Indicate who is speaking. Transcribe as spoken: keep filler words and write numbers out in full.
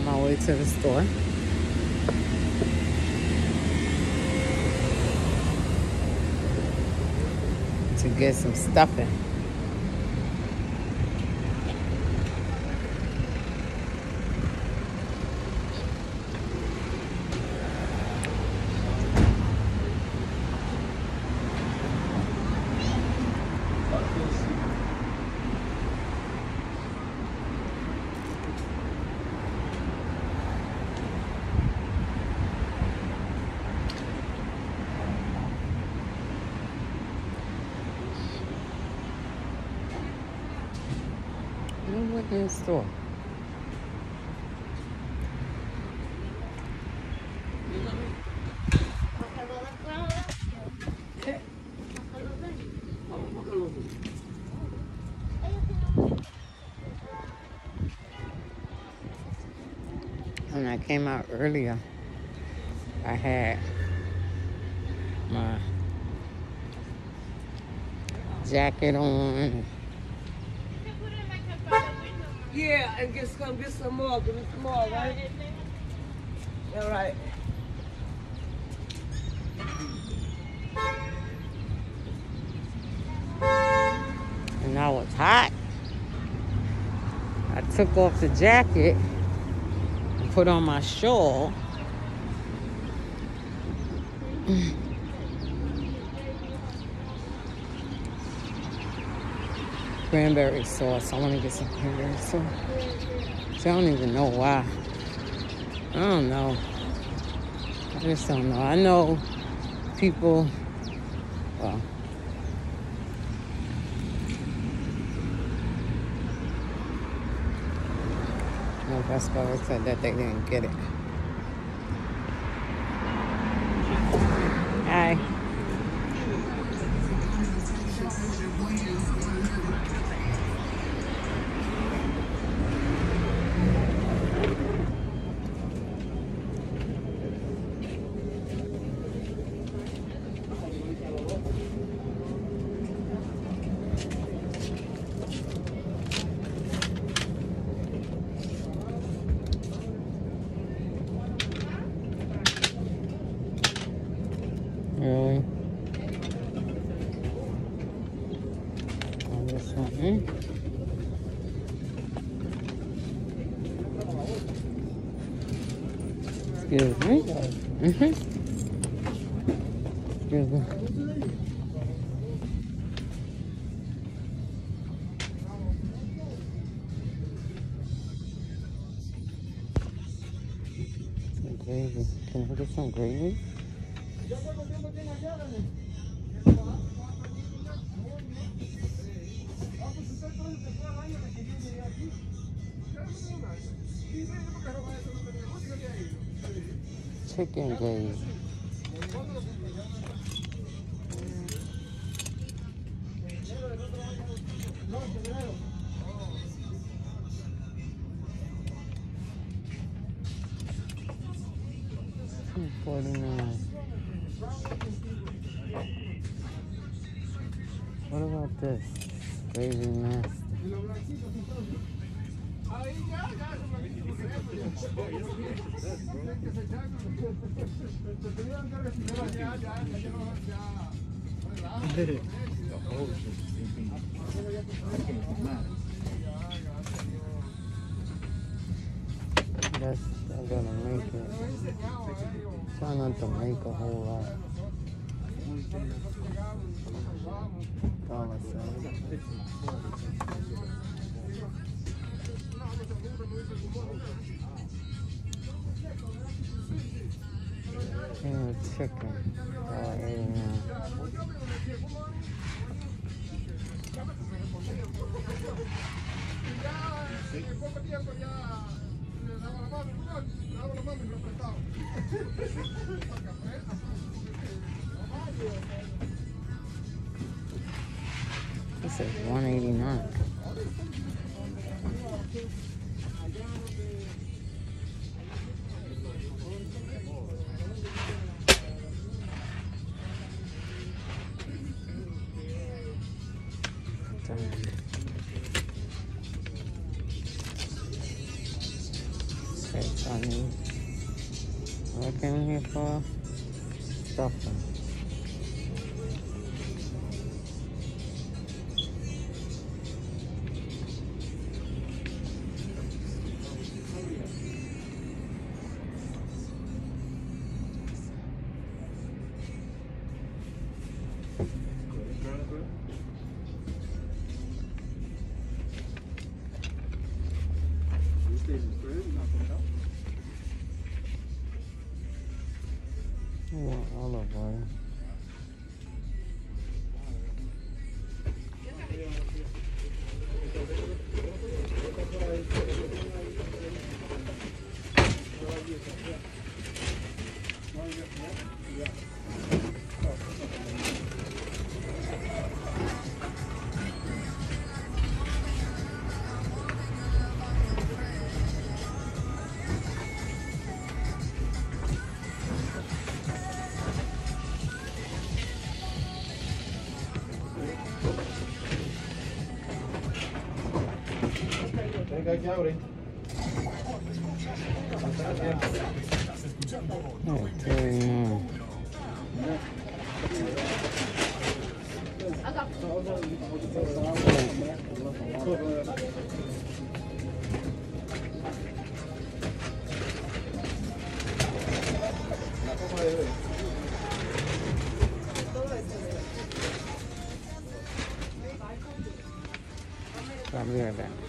Speaker 1: on my way to the store. To get some stuffing. In the store. When I came out earlier, I had my jacket on.
Speaker 2: Yeah, and get some, get some more. Give me some more, right? All right.
Speaker 1: And I was hot. I took off the jacket and put on my shawl. Cranberry sauce. I want to get some cranberry sauce. So I don't even know why. I don't know. I just don't know. I know people, well, no, that's why I said that they didn't get it. Hi. Really? On this one, hmm? Excuse me. Mm-hmm. Excuse me. Some gravy. Can I get some gravy? Chicken gravy. two forty-nine. What about this? Gravy nasty. That's I'm gonna make it. Try not to make a whole lot. Dollar sign. And chicken. Dollar eighty-nine. This is one eighty-nine. Okay, Chinese. What I came here for? Stuffing. Oh, olive oil. Oh, thirty-nine. I'll be right back.